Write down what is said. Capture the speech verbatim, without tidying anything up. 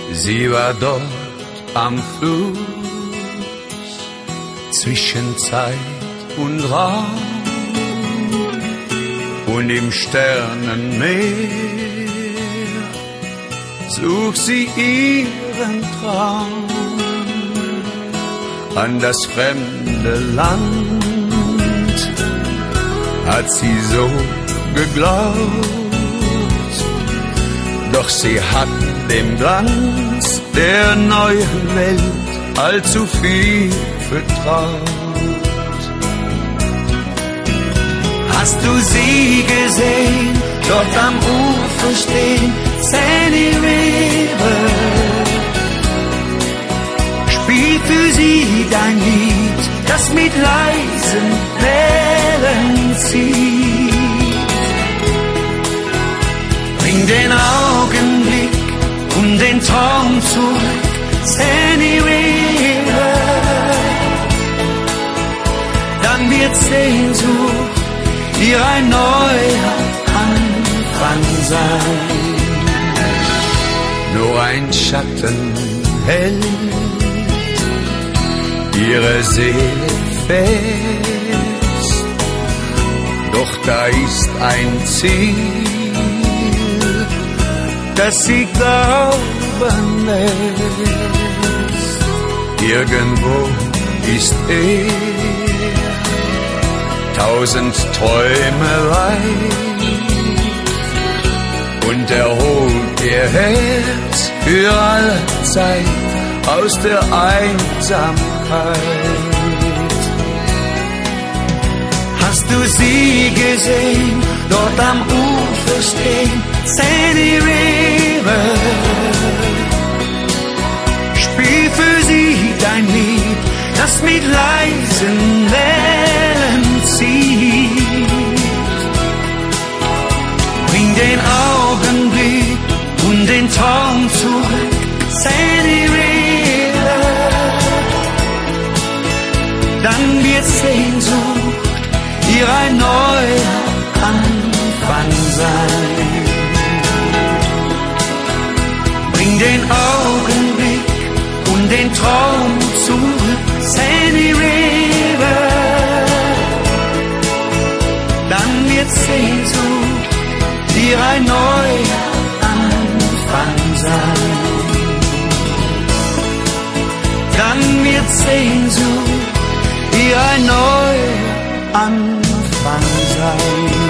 Sie war dort am Fluss, zwischen Zeit und Raum, und im Sternenmeer sucht sie ihren Traum. An das fremde Land hat sie so geglaubt, doch sie hat dem Glanz der neuen Welt allzu viel vertraut. Hast du sie gesehen, dort am Ufer stehen, Sunny River? Spiel für sie dein Lied, das mit leisen Wellen zieht. Bring den Augenblick und den Traum zurück, Sunny River. Dann wird Sehnsucht hier ein neuer Anfang sein. Nur ein Schatten hält ihre Seele fest, doch da ist ein Ziel, das sie glauben lässt. Irgendwo ist er, tausend Träume weit, und er holt ihr Herz für alle Zeit aus der Einsamkeit. Hast du sie gesehen, dort am Ufer stehen, Sunny River? Spiel für sie dein Lied, das mit leisen Wellen zieht. Bring den Augenblick und den Traum zurück, Sunny River. Dann wird Sehnsucht hier ein neuer Anfang sein. Bring den Augenblick und den Traum zurück, Sunny River. Dann wird Sehnsucht hier ein neuer Anfang sein. Dann wird Sehnsucht hier ein neuer Anfang sein.